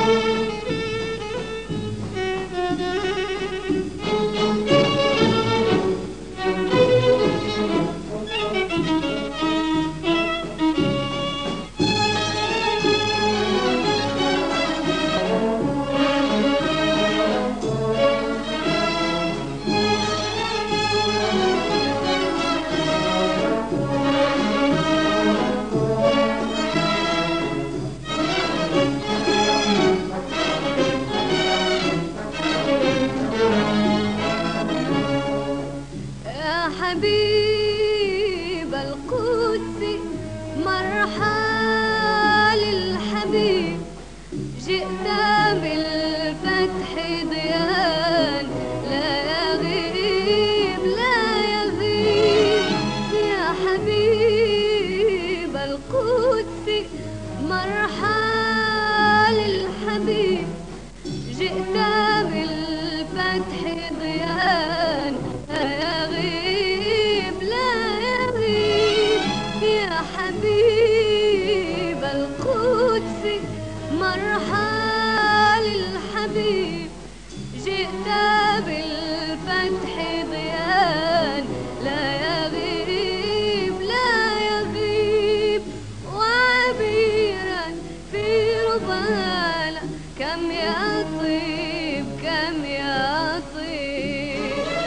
حبيب القدس مرحال الحبيب، جئت بالفتح ضياء لا يغيب لا يغيب. يا حبيب القدس مرحال الحبيب، جئت بالفتح ضياء لا يغيب لا يغيب. يا حبيب القدس مرحال الحبيب، جئت بالفتح ضياء لا يغيب لا يغيب. وعبيرا في ربانا كم يطيب كم يطيب.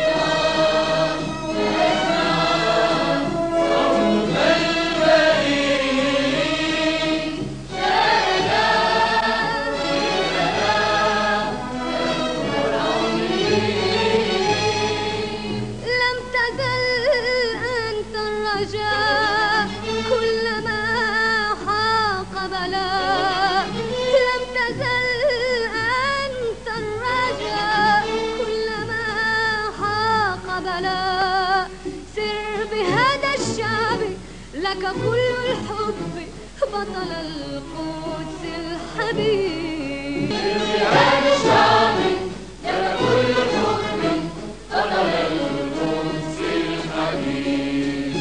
لم تزل أنت الرجاء كلما حاق بلاء. لم تزل أنت الرجاء كلما حاق بلاء. سر بهذا الشعب لك كل الحب بطل القدس الحبيب. سر بهذا الشعب لك كل الحب بطل القدس الحبيب.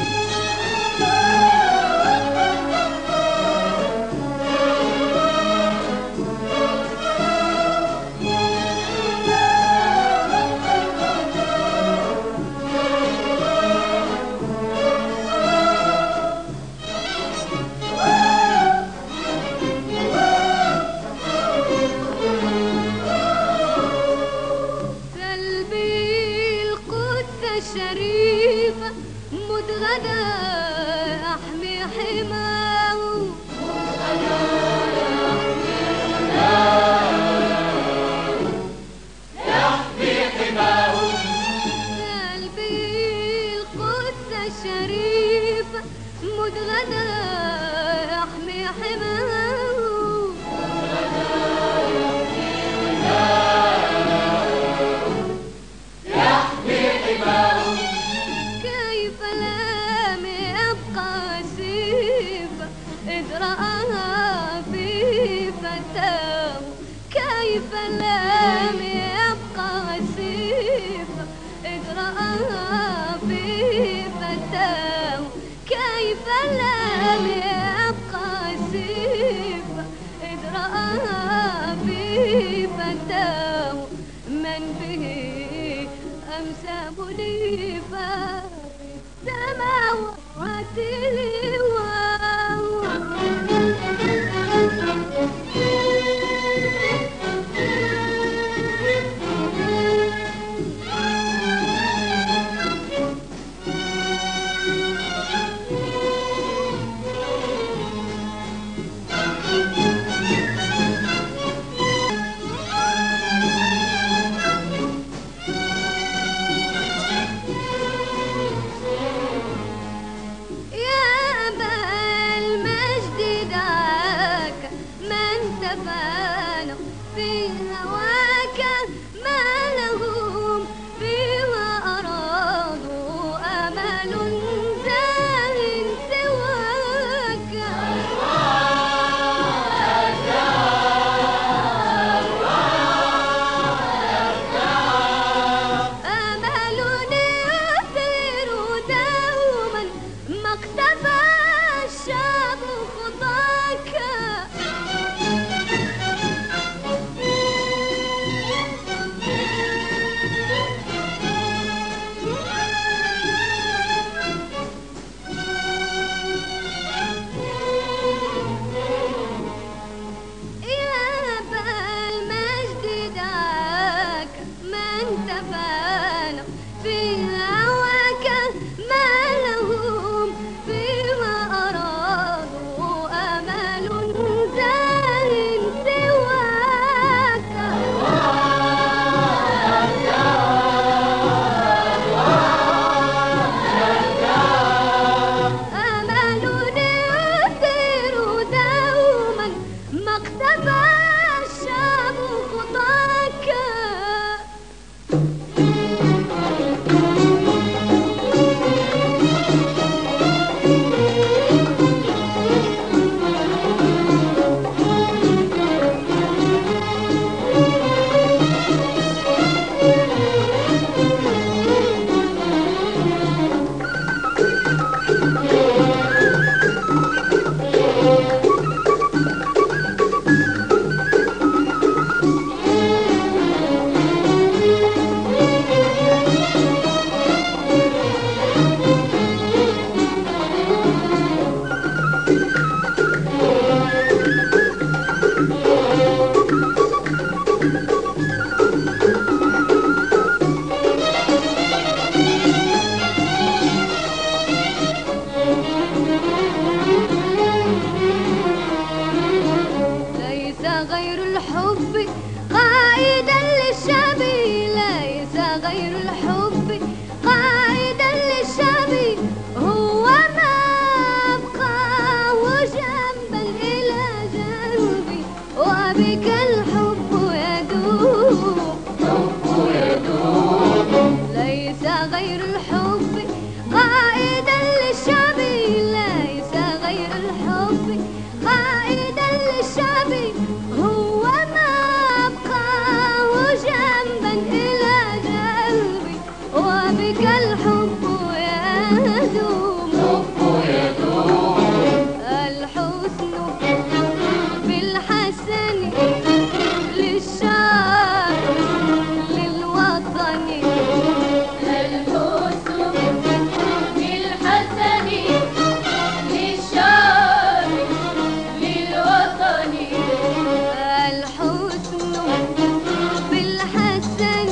الشريفة مدغدا أحمي حماه. يحمي حماه. قلبي القدس الشريفة مدغدا أحمي حماه. كيف لم يبقى سيفا إذ رآها في فتاه. كيف لم يبقى سيفا إذ رآها في فتاه. كيف لم يبقى سيفا إذ رآها في فتاه. من به أمسى منيفا في السماوات لواء. في هواك ما لهم فيما أرادوا أمل زاه سواك. أمل يثير دوما ما اقتفى الشعب خطاك. الحب قائدا للشعبي، ليس غير الحب قائدا للشعبي، هو ما أبقاه جنبا إلى جنبي، وبك الحب يدوم. ليس غير الحب قائدا للشعبي، ليس غير الحب قائدا للشعبي، هو ما أبقاه جنبا إلى جنبي، وبك الحب يدوم. الحسن بالحسن للشعب للوطن، الحسن بالحسن للشعب للوطن، الحسن بالحسن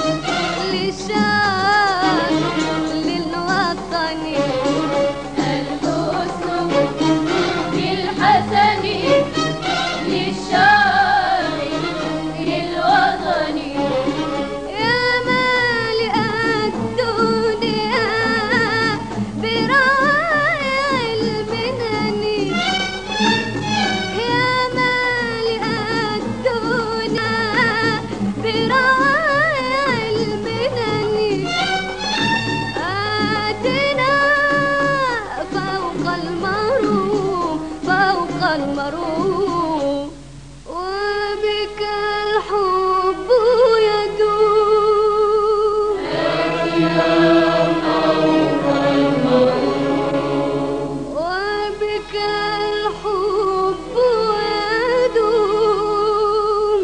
للشعب للوطن، الحسن بالحسن للشعب للوطن. يا مالئ الدنيا برائع المنن، يا مالئ الدنيا برائع المنن، آتنا فوق المروم فوق المروم، وبك الحب يدوم. وبك الحب يدوم.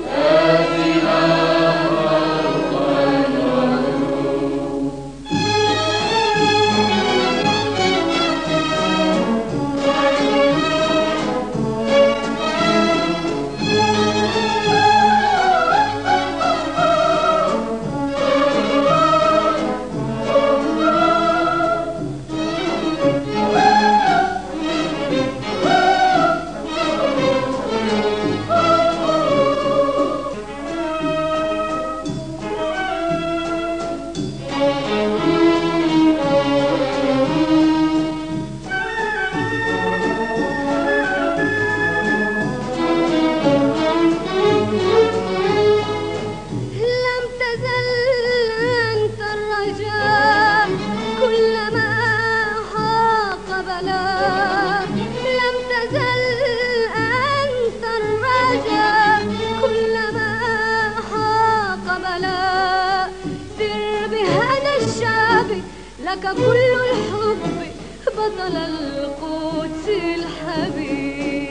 لم تزل أنت الرجاء كلما حاق بلاء، لم تزل أنت الرجاء كلما حاق بلاء، سر بهذا الشعب لك كل الحب بطل القدس الحبيب.